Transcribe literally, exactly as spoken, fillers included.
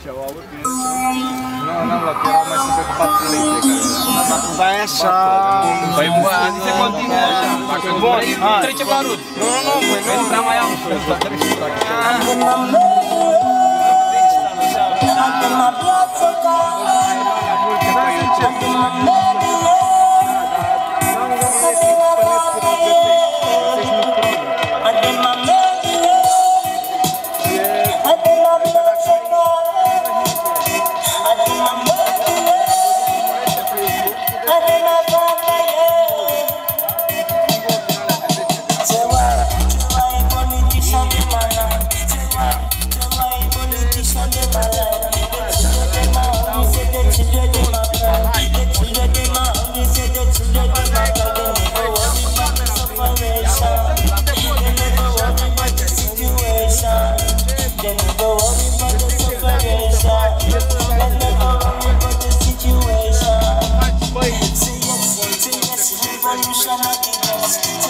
ce au avut? Nu, n-am luat, erau mai sunt pe patru lei fiecare. Vai așa... Păi bă, azi se continuă așa. Dacă vrei, trecem la rut. Nu, nu, nu, nu prea mai am. Revolution